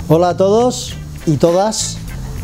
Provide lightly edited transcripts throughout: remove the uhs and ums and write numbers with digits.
Hola a todos y todas.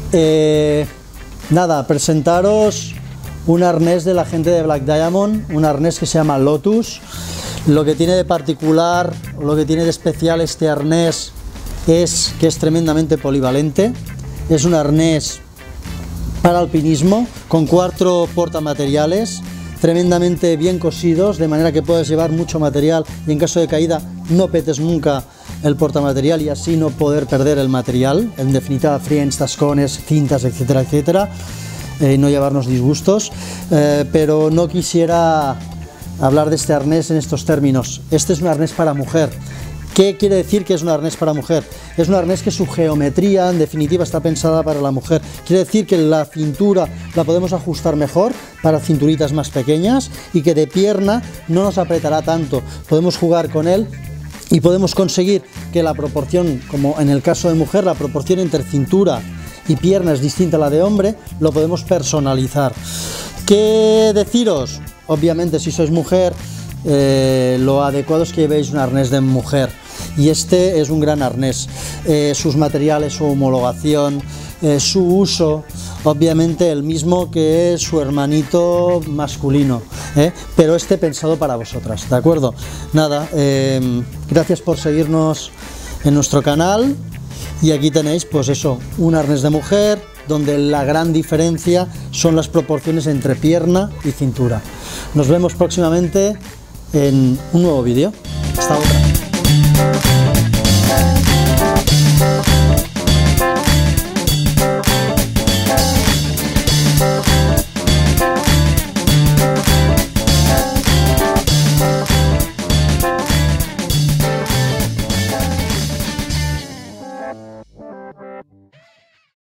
Nada, presentaros un arnés de la gente de Black Diamond, un arnés que se llama Lotus. Lo que tiene de particular, lo que tiene de especial este arnés es que es tremendamente polivalente. Es un arnés para alpinismo con 4 portamateriales tremendamente bien cosidos, de manera que puedes llevar mucho material y en caso de caída no petes nunca el portamaterial y así no poder perder el material, en definitiva friends, tascones, cintas, etcétera, etcétera, no llevarnos disgustos, pero no quisiera hablar de este arnés en estos términos. Este es un arnés para mujer. ¿Qué quiere decir que es un arnés para mujer? Es un arnés que su geometría, en definitiva, está pensada para la mujer. Quiere decir que la cintura la podemos ajustar mejor para cinturitas más pequeñas y que de pierna no nos apretará tanto. Podemos jugar con él y podemos conseguir que la proporción, como en el caso de mujer, la proporción entre cintura y pierna es distinta a la de hombre, lo podemos personalizar. ¿Qué deciros? Obviamente, si sois mujer, lo adecuado es que llevéis un arnés de mujer. Y este es un gran arnés, sus materiales, su homologación, su uso, obviamente el mismo que su hermanito masculino, pero este pensado para vosotras, ¿de acuerdo? Nada, gracias por seguirnos en nuestro canal y aquí tenéis pues eso, un arnés de mujer donde la gran diferencia son las proporciones entre pierna y cintura. Nos vemos próximamente en un nuevo vídeo. Hasta ahora.